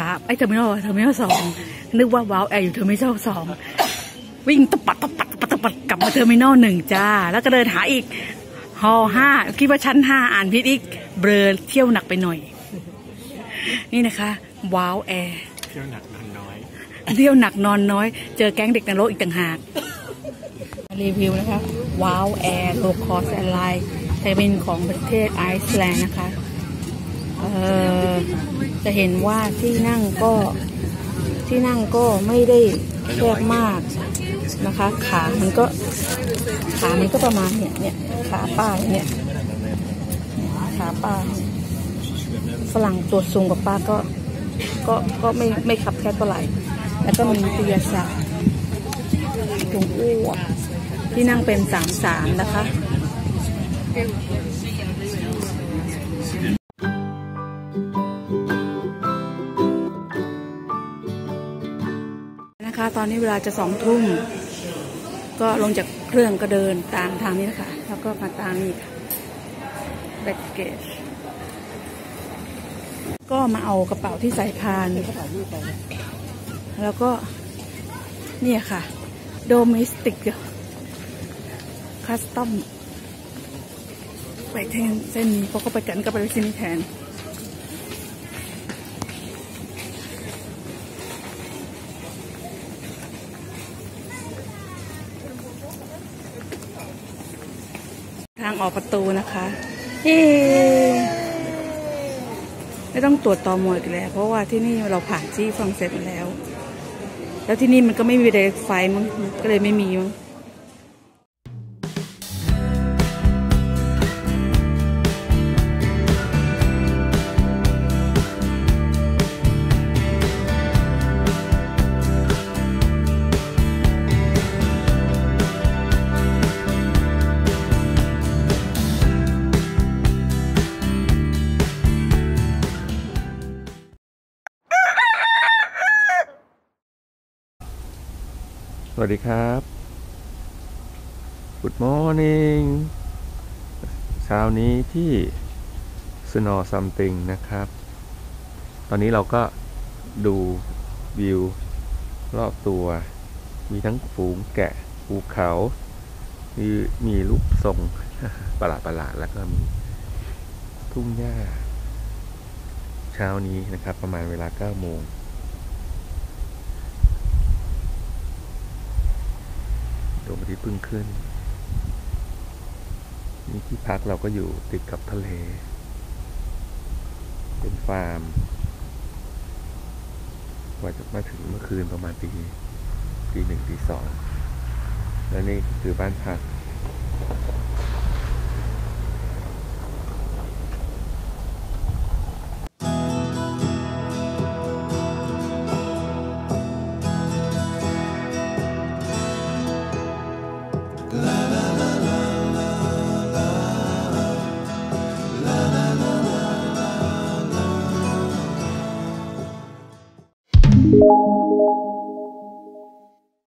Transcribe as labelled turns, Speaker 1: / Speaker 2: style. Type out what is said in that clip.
Speaker 1: ไอเทอร์มินอล2นึกว่าว้าวแอร์อยู่เทอร์มินอล2วิ่งตะปัดกลับมาเทอร์มินอล1จ้าแล้วก็เดินหาอีกฮอ5คิดว่าชั้น5อ่านผิดอีกเบลอเที่ยวหนักไปหน่อยนี่นะคะว้าวแอร์เที่ยวหนักนอนน้อยเจอแก๊งเด็กนรกอีกต่างหากรีวิวนะคะว้าวแอร์โลคอสแอร์ไลน์แต่เป็นของประเทศไอซ์แลนด์นะคะจะเห็นว่าที่นั่งก็ไม่ได้แคบมากนะคะขามันก็ประมาณเนี่ยขาป้าเนี่ยขาป้าฝรั่งตัวสูงกว่าป้าก็ไม่ขับแคบเท่าไหร่แล้วก็มีเตียสาถุงอ้วกที่นั่งเป็น3-3นะคะตอนนี้เวลาจะ2 ทุ่มก็ลงจากเครื่องก็เดินตามทางนี้นะคะแล้วก็มาตามนี่แบ็กเกจก็มาเอากระเป๋าที่ใส่พานแล้วก็เนี่ยค่ะโดเมสติกคัสตอมไปแทนเส้นนี้เพราะเขาไปกันก็ไปเส้นนี้แทนทางออกประตูนะคะไม่ต้องตรวจตม.อีกแล้วเพราะว่าที่นี่เราผ่านที่ฝรั่งเศสมาแล้วที่นี่มันก็ไม่มีไดเรกไฟมั้งก็เลยไม่มีมั้ง
Speaker 2: สวัสดีครับ Good morning เช้านี้ที่ Snow Something นะครับ ตอนนี้เราก็ดูวิวรอบตัวมีทั้งฝูงแกะภูเขามีรูปทรงประหลาดแล้วก็มีทุ่งหญ้าเช้านี้นะครับประมาณเวลา 9 โมงดวงอาทิตย์เพิ่งขึ้นนี่ที่พักเราก็อยู่ติดกับทะเลเป็นฟาร์มกว่าจะมาถึงเมื่อคืนประมาณตี 1 ตี 2แล้วนี่คือบ้านพัก